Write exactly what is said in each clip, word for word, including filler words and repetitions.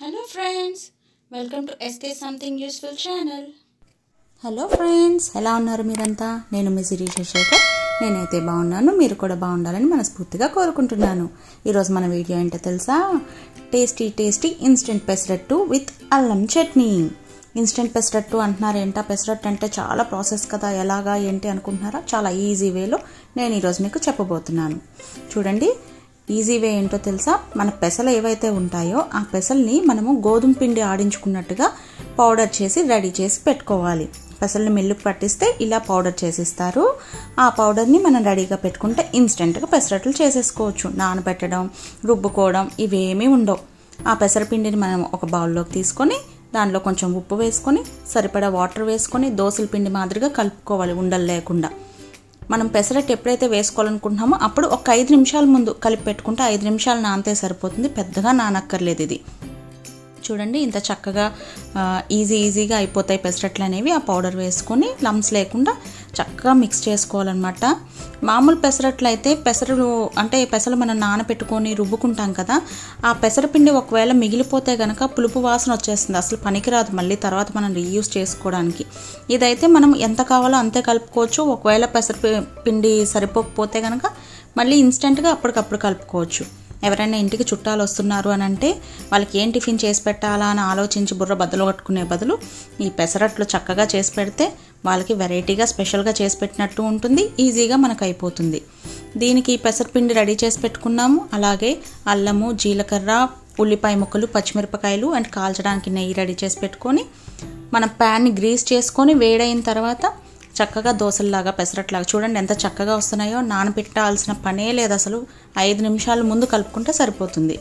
Hello friends, welcome to S K Something Useful channel. Hello friends, ఎలా ఉన్నారు మీరంతా? నేను మీ శిరీష శేఖర్. నేనైతే బాగున్నాను, మీరు కూడా బాగుండాలని మనస్ఫూర్తిగా కోరుకుంటున్నాను. ఈరోజు మన వీడియో ఏంటో తెలుసా? Tasty tasty instant pesarattu with అల్లం చట్నీ. ఇన్స్టెంట్ పెసరట్టు అంటున్నారు, ఏంటా పెసరట్టు అంటే చాలా ప్రాసెస్ కదా, ఎలాగా ఏంటి అనుకుంటున్నారా? చాలా ఈజీ వేలో నేను ఈరోజు మీకు చెప్పబోతున్నాను. చూడండి, ఈజీ వే ఏంటో తెలుసా? మన పెసలు ఏవైతే ఉంటాయో ఆ పెసల్ని మనము గోధుమ పిండి ఆడించుకున్నట్టుగా పౌడర్ చేసి రెడీ చేసి పెట్టుకోవాలి. పెసల్ని మిల్లుకు పట్టిస్తే ఇలా పౌడర్ చేసిస్తారు. ఆ పౌడర్ని మనం రెడీగా పెట్టుకుంటే ఇన్స్టెంట్గా పెసరట్లు చేసేసుకోవచ్చు. నానబెట్టడం, రుబ్బుకోవడం ఇవేమీ ఉండవు. ఆ పెసరపిండిని మనం ఒక బౌల్లోకి తీసుకొని దానిలో కొంచెం ఉప్పు వేసుకొని సరిపడా వాటర్ వేసుకొని దోసల పిండి మాదిరిగా కలుపుకోవాలి, ఉండలు లేకుండా. మనం పెసరట్టు ఎప్పుడైతే వేసుకోవాలనుకుంటున్నామో అప్పుడు ఒక ఐదు నిమిషాల ముందు కలిపి పెట్టుకుంటే ఐదు నిమిషాలు నానితే సరిపోతుంది, పెద్దగా నానక్కర్లేదు. ఇది చూడండి, ఇంత చక్కగా ఈజీ ఈజీగా అయిపోతాయి పెసరట్లు అనేవి. ఆ పౌడర్ వేసుకొని లమ్స్ లేకుండా చక్కగా మిక్స్ చేసుకోవాలన్నమాట. మామూలు పెసరట్లు అయితే పెసరలు అంటే పెసలు మనం నానబెట్టుకొని రుబ్బుకుంటాం కదా, ఆ పెసరపిండి ఒకవేళ మిగిలిపోతే కనుక పులుపు వాసన వచ్చేస్తుంది, అసలు పనికిరాదు మళ్ళీ తర్వాత మనం రీయూజ్ చేసుకోవడానికి. ఇదైతే మనం ఎంత కావాలో అంతే కలుపుకోవచ్చు. ఒకవేళ పెసర పిండి సరిపోకపోతే కనుక మళ్ళీ ఇన్స్టెంట్గా అప్పటికప్పుడు కలుపుకోవచ్చు. ఎవరైనా ఇంటికి చుట్టాలు వస్తున్నారు అని అంటే వాళ్ళకి ఏం టిఫిన్ చేసి పెట్టాలా అని ఆలోచించి బుర్ర బద్దలు కట్టుకునే బదులు ఈ పెసరట్లు చక్కగా చేసి పెడితే వాళ్ళకి వెరైటీగా స్పెషల్గా చేసి పెట్టినట్టు ఉంటుంది, ఈజీగా మనకు అయిపోతుంది. దీనికి పెసరపిండి రెడీ చేసి పెట్టుకున్నాము. అలాగే అల్లము, జీలకర్ర, ఉల్లిపాయ ముక్కలు, పచ్చిమిరపకాయలు అండ్ కాల్చడానికి నెయ్యి రెడీ చేసి పెట్టుకొని మనం ప్యాన్ని గ్రీస్ చేసుకొని వేడైన తర్వాత చక్కగా దోశల్లాగా పెసరట్లాగా చూడండి ఎంత చక్కగా వస్తున్నాయో. నానబెట్టాల్సిన పనే లేదు అసలు, ఐదు నిమిషాల ముందు కలుపుకుంటే సరిపోతుంది.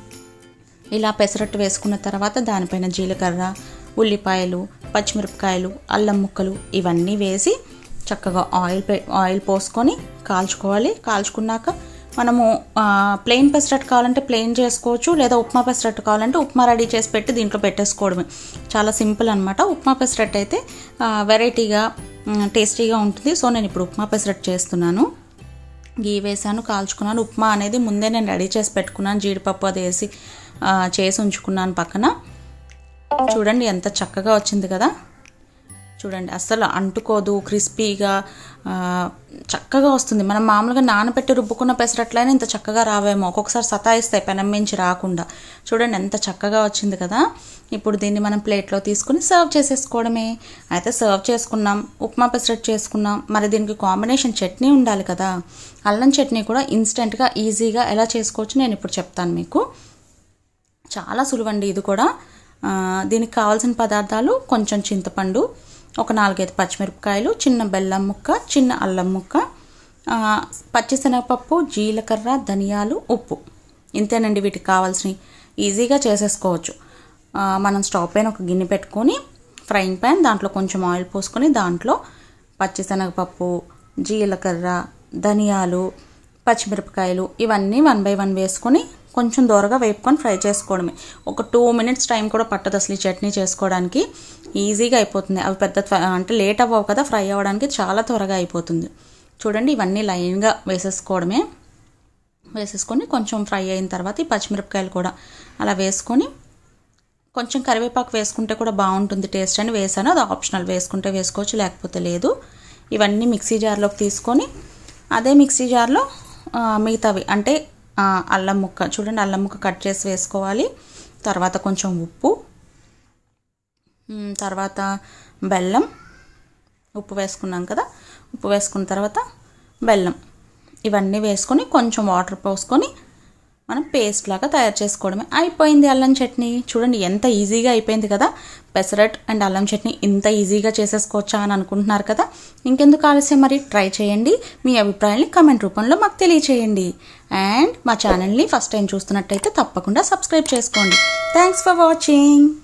ఇలా పెసరట్టు వేసుకున్న తర్వాత దానిపైన జీలకర్ర, ఉల్లిపాయలు, పచ్చిమిరపకాయలు, అల్లం ముక్కలు ఇవన్నీ వేసి చక్కగా ఆయిల్ ఆయిల్ పోసుకొని కాల్చుకోవాలి. కాల్చుకున్నాక మనము ప్లెయిన్ పెసరట్టు కావాలంటే ప్లెయిన్ చేసుకోవచ్చు, లేదా ఉప్మా పెసరట్టు కావాలంటే ఉప్మా రెడీ చేసి పెట్టి దీంట్లో పెట్టేసుకోవడమే. చాలా సింపుల్ అనమాట. ఉప్మా పెసరట్టు అయితే వెరైటీగా టేస్టీగా ఉంటుంది. సో నేను ఇప్పుడు ఉప్మా పెసరట్టు చేస్తున్నాను. గీ వేసాను, కాల్చుకున్నాను. ఉప్మా అనేది ముందే నేను రెడీ చేసి పెట్టుకున్నాను, జీడిపప్పు అది వేసి చేసి ఉంచుకున్నాను పక్కన. చూడండి ఎంత చక్కగా వచ్చింది కదా. చూడండి అస్సలు అంటుకోదు, క్రిస్పీగా చక్కగా వస్తుంది. మనం మామూలుగా నానబెట్టి రుబ్బుకున్న పెసరట్లయినా ఇంత చక్కగా రావేమో, ఒక్కొక్కసారి సతాయిస్తాయి పెనం మించి రాకుండా. చూడండి ఎంత చక్కగా వచ్చింది కదా. ఇప్పుడు దీన్ని మనం ప్లేట్లో తీసుకుని సర్వ్ చేసేసుకోవడమే. అయితే సర్వ్ చేసుకున్నాం, ఉప్మా పెసరట్టు చేసుకున్నాం, మరి దీనికి కాంబినేషన్ చట్నీ ఉండాలి కదా. అల్లం చట్నీ కూడా ఇన్స్టెంట్గా ఈజీగా ఎలా చేసుకోవచ్చు నేను ఇప్పుడు చెప్తాను మీకు. చాలా సులువండి ఇది కూడా. దీనికి కావాల్సిన పదార్థాలు కొంచెం చింతపండు, ఒక నాలుగైదు పచ్చిమిరపకాయలు, చిన్న బెల్లం ముక్క, చిన్న అల్లం ముక్క, పచ్చిశనగపప్పు, జీలకర్ర, ధనియాలు, ఉప్పు. ఇంతేనండి వీటికి కావాల్సినవి. ఈజీగా చేసేసుకోవచ్చు. మనం స్టవ్ పైన ఒక గిన్నె పెట్టుకొని ఫ్రైయింగ్ ప్యాన్, దాంట్లో కొంచెం ఆయిల్ పోసుకొని దాంట్లో పచ్చిశనగపప్పు, జీలకర్ర, ధనియాలు, పచ్చిమిరపకాయలు ఇవన్నీ వన్ బై వన్ వేసుకొని కొంచెం దూరగా వేపుకొని ఫ్రై చేసుకోవడమే. ఒక టూ మినిట్స్ టైం కూడా పట్టదు అసలు ఈ చట్నీ చేసుకోవడానికి, ఈజీగా అయిపోతుంది. అవి పెద్ద అంటే లేట్ అవ్వవు కదా, ఫ్రై అవ్వడానికి చాలా త్వరగా అయిపోతుంది. చూడండి ఇవన్నీ లైన్గా వేసేసుకోవడమే. వేసేసుకొని కొంచెం ఫ్రై అయిన తర్వాత ఈ పచ్చిమిరపకాయలు కూడా అలా వేసుకొని కొంచెం కరివేపాకు వేసుకుంటే కూడా బాగుంటుంది టేస్ట్ అని వేసాను. అది ఆప్షనల్, వేసుకుంటే వేసుకోవచ్చు లేకపోతే లేదు. ఇవన్నీ మిక్సీ జార్లోకి తీసుకొని అదే మిక్సీ జార్లో మిగతావి అంటే అల్లం ముక్క, చూడండి అల్లం ముక్క కట్ చేసి వేసుకోవాలి. తర్వాత కొంచెం ఉప్పు, తర్వాత బెల్లం, ఉప్పు వేసుకున్నాం కదా, ఉప్పు వేసుకున్న తర్వాత బెల్లం ఇవన్నీ వేసుకొని కొంచెం వాటర్ పోసుకొని మనం పేస్ట్ లాగా తయారు చేసుకోవడమే. అయిపోయింది అల్లం చట్నీ. చూడండి ఎంత ఈజీగా అయిపోయింది కదా. పెసరట్ అండ్ అల్లం చట్నీ ఇంత ఈజీగా చేసేసుకోవచ్చా అని అనుకుంటున్నారు కదా. ఇంకెందుకు ఆలస్యం, మరి ట్రై చేయండి. మీ అభిప్రాయాన్ని కామెంట్ రూపంలో మాకు తెలియచేయండి. అండ్ మా ఛానల్ని ఫస్ట్ టైం చూస్తున్నట్టయితే తప్పకుండా సబ్స్క్రైబ్ చేసుకోండి. Thanks for watching.